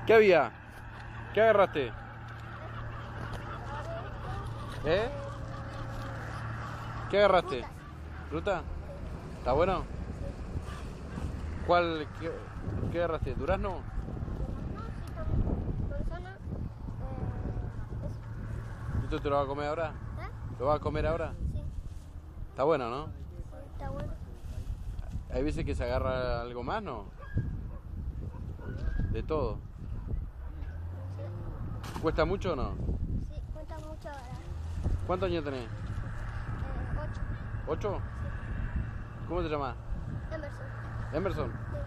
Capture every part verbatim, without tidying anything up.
¿Qué había? ¿Qué agarraste? ¿Eh? ¿Qué agarraste? ¿Fruta? ¿Está bueno? ¿Cuál? ¿Qué, qué agarraste? ¿Durazno? Manzana. Eh, ¿Y tú te lo vas a comer ahora? ¿Eh? ¿Lo vas a comer ahora? Sí. Está bueno, ¿no? Sí, está bueno. Hay veces que se agarra algo más, ¿no? De todo. Sí. ¿Cuesta mucho o no? Sí, cuenta mucho ahora. ¿Cuántos años tenés? Eh, ocho. ¿Ocho? Sí. ¿Cómo te llamas? Emerson. Emerson. Sí.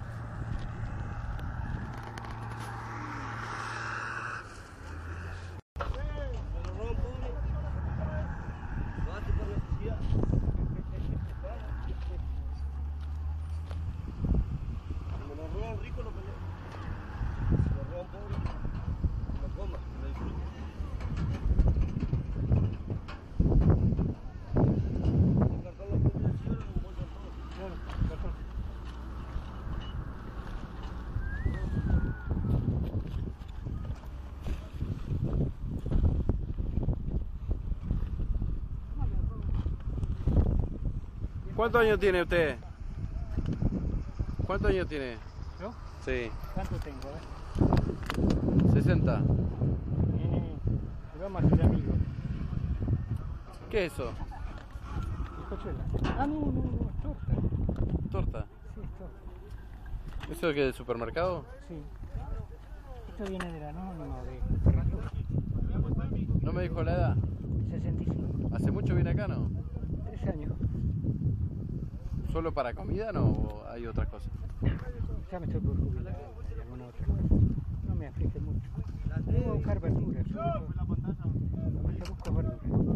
¿Cuántos años tiene usted? ¿Cuántos años tiene? ¿Yo? Sí. ¿Cuánto tengo? Eh? ¿sesenta? Eh, vamos a ser amigos. ¿Qué es eso? Bizcochuela. Ah, no, no, no, es torta. ¿Torta? Sí, es torta. ¿Eso es que del supermercado? Sí. Esto viene del anónimo de Ferradura. ¿No me dijo la edad? sesenta y cinco. ¿Hace mucho viene acá, no? Tres años. ¿Solo para comida, no? ¿O hay otras cosas? Ya me estoy por jubilar y alguna otra cosa. No me aflige mucho. Vengo a buscar verduras, sobre todo. Lo que busco verduras.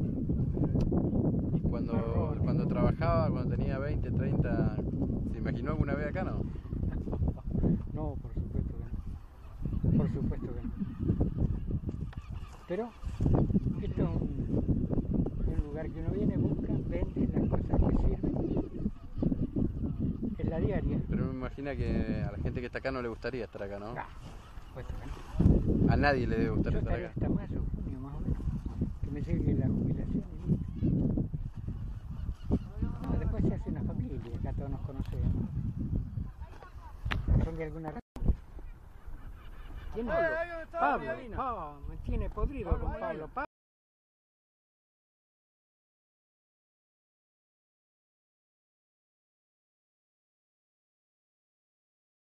¿Y cuando, cuando trabajaba, cuando tenía veinte, treinta, se imaginó alguna vez acá, no? No, por supuesto que no. Por supuesto que no. Pero esto es un, un lugar que uno viene, busca, vende las cosas que sirven en la diaria. Pero me imagina que a la gente que está acá no le gustaría estar acá, ¿no? Ah, por supuesto que no. A nadie le debe gustar Yo estar estaría acá. hasta mayo, junio más o menos, que me llegue la jubilación y listo. No, después se hace una familia, acá todos nos conocemos. Son de alguna razón. ¿Quién es? Pablo, Pablo, me tiene podrido con Pablo. Pablo.